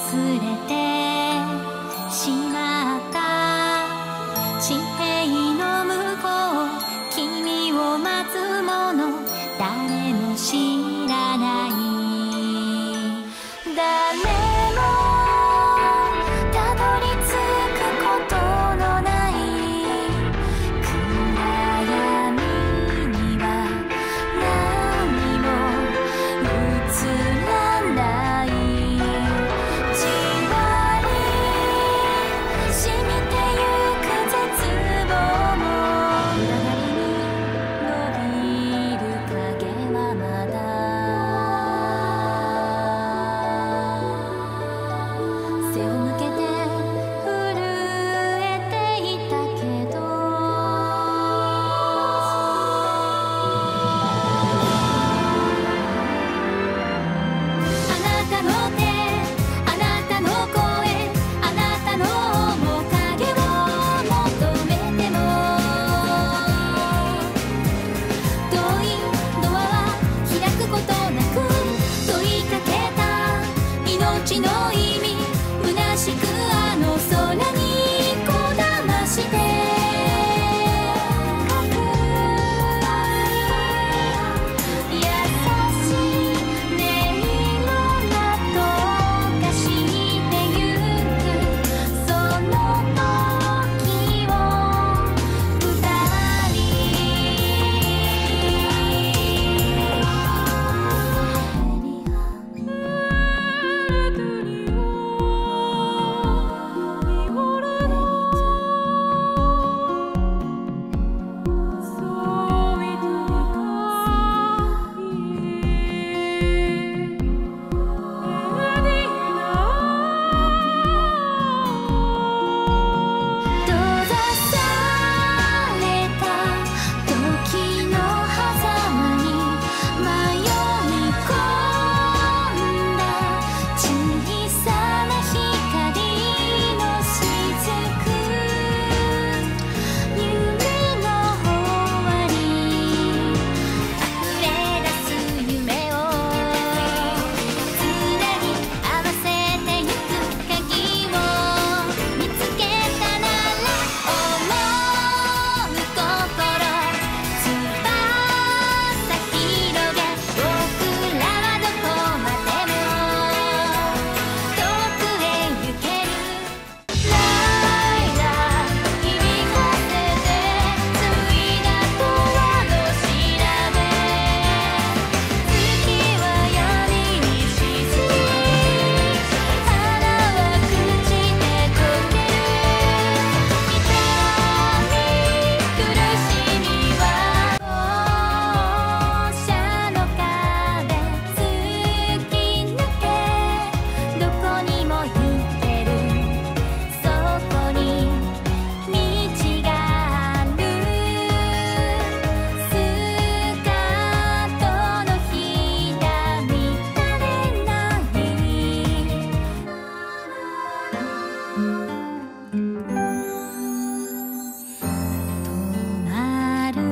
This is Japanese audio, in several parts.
忘れてしまった地平の向こう君を待つもの誰も知らない誰もたどり着くことのない暗闇には何も映らないじわり染みてゆく絶望も裏返りに伸びる影はまだ背を向けて震えていたけどあなたの手あなたの声あなたの面影を求めても遠いドアは開くことなく問いかけた命の意味虚しくあの空にこだまして優しい音色が溶かしてゆくその時を二閉ざされた時の狭間に迷い込んだ小さな光の雫夢の終わり溢れ出す夢を常に合わせてゆく鍵を見つけたなら思う心翼広げ僕らはどこまでも遠くへ行けるライラ響かせてついだとはの調べ月は闇に沈み花は朽ちて溶ける痛み苦しみは放射の壁突き抜けどこにも行けるそこに道があるスカートのひだ乱れない止まる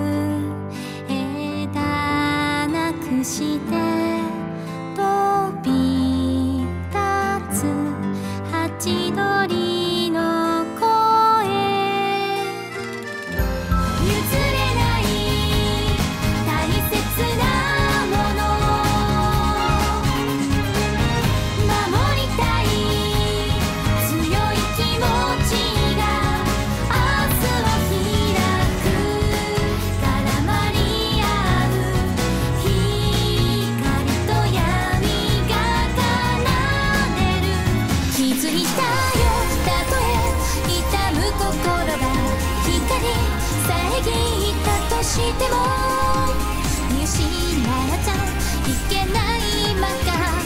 枝なくして飛び立つハチドリの声譲れない大切なもの守りたい強い気持ちが明日を開く絡まり合う光と闇が奏でる気づいたよたとえ痛む心が光遮ったとしても見失っちゃいけない真っ赤